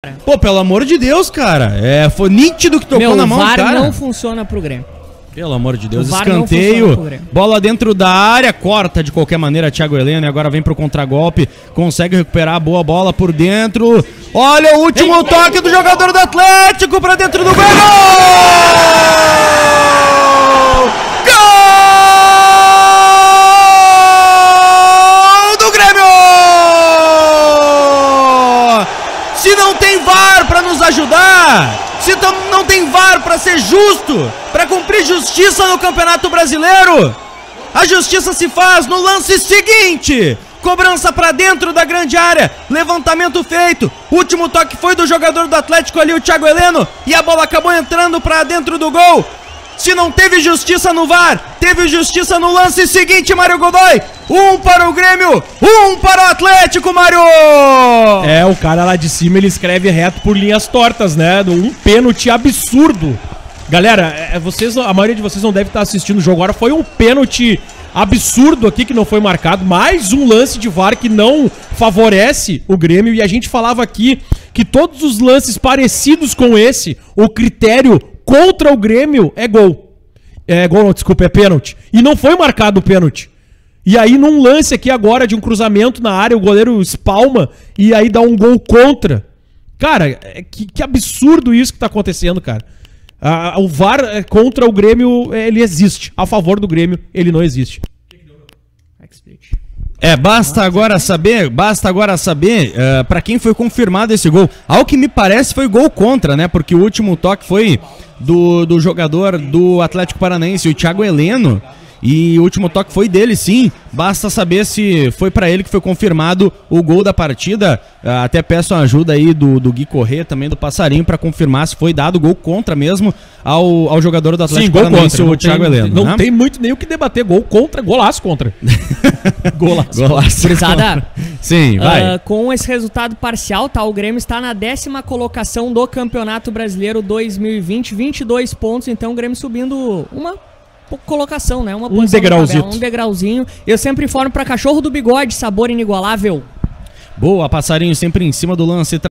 cara. Pô, pelo amor de Deus, cara. Foi nítido que tocou na mão, cara. O VAR não funciona pro Grêmio. Pelo amor de Deus, O VAR escanteio, bola dentro da área, corta de qualquer maneira Thiago Heleno e agora vem pro contragolpe, consegue recuperar a boa bola por dentro. Olha o último toque do jogador do Atlético pra dentro do gol! Gol do Grêmio! Se não tem VAR pra nos ajudar, se não tem VAR pra ser justo, pra cumprir justiça no Campeonato Brasileiro, a justiça se faz no lance seguinte: cobrança pra dentro da grande área, levantamento feito, último toque foi do jogador do Atlético ali, o Thiago Heleno, e a bola acabou entrando pra dentro do gol. Se não teve justiça no VAR, teve justiça no lance seguinte, Mário Godoy. 1 para o Grêmio, 1 para o Atlético, Mário! O cara lá de cima, ele escreve reto por linhas tortas, né? Um pênalti absurdo. Galera, a maioria de vocês não deve estar assistindo o jogo agora. Foi um pênalti absurdo aqui que não foi marcado. Mais um lance de VAR que não favorece o Grêmio. E a gente falava aqui que todos os lances parecidos com esse, o critério contra o Grêmio é gol. É pênalti. E não foi marcado o pênalti. E aí num lance aqui agora de um cruzamento na área, o goleiro espalma e aí dá um gol contra. Cara, que absurdo isso que tá acontecendo, cara. O VAR contra o Grêmio, ele existe. A favor do Grêmio, ele não existe. Basta agora saber pra quem foi confirmado esse gol. Ao que me parece foi gol contra, né? Porque o último toque foi do jogador do Atlético Paranaense, o Thiago Heleno. E o último toque foi dele, sim. Basta saber se foi pra ele que foi confirmado o gol da partida. Até peço a ajuda aí do Gui Corrêa, também do Passarinho, pra confirmar se foi dado gol contra mesmo ao jogador do Atlético Paranaense, o Thiago Heleno. Não tem muito nem o que debater. Gol contra, golaço contra. Golaço. Gurizada, sim, vai. Com esse resultado parcial, tá? O Grêmio está na 10ª colocação do Campeonato Brasileiro 2020, 22 pontos. Então o Grêmio subindo uma colocação, né? Um degrauzinho. Um degrauzinho. Eu sempre informo pra Cachorro do Bigode, sabor inigualável. Boa, Passarinho sempre em cima do lance.